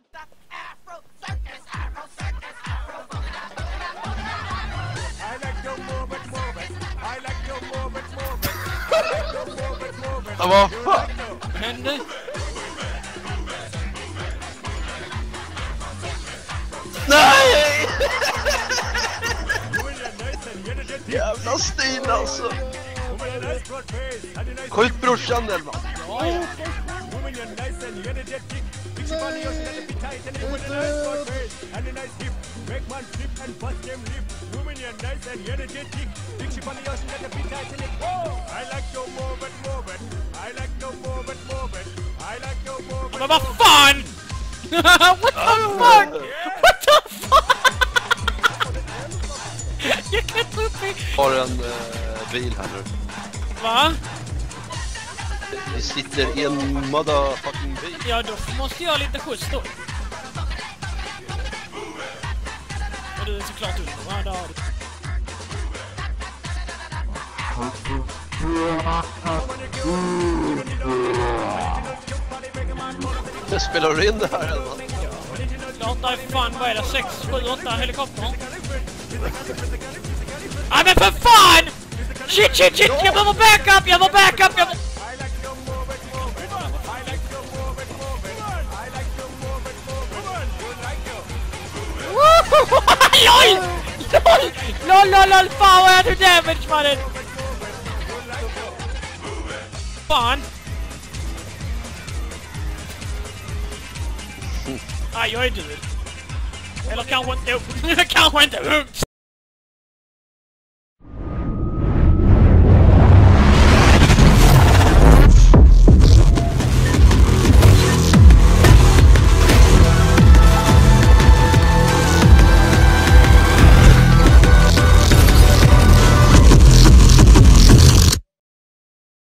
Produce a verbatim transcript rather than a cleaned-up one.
Afro, circus, Afro, circus, Afro. I like to move it, move it. I like to move it, move it. I like to move it, move it. Ja, vad fan? Vad händer? Nej! Jävla Stin alltså. Skjut brorsan Elman. Ja, men vad fan? What the fuck? What the fuck? Jag klättrar upp i... Har en uh, bil här nu. Va? Vi sitter i en motherfucking bil. Ja, då måste jag ha lite skjuts då. Och du är såklart under. Ja, där har du. Jag spelar du in det här eller? Klart, där är fan, vad är det? sex, sju, åtta helikopter. Ah, men för fan! Shit, shit, shit! Jag behöver backup! Jag behöver backup! Jag behöver... LOL! LOL! LOL, LOL, LOL! Fan vad jag tog damage, mannen! Fan! Ah, jag är död. Eller kanske inte... kanske inte...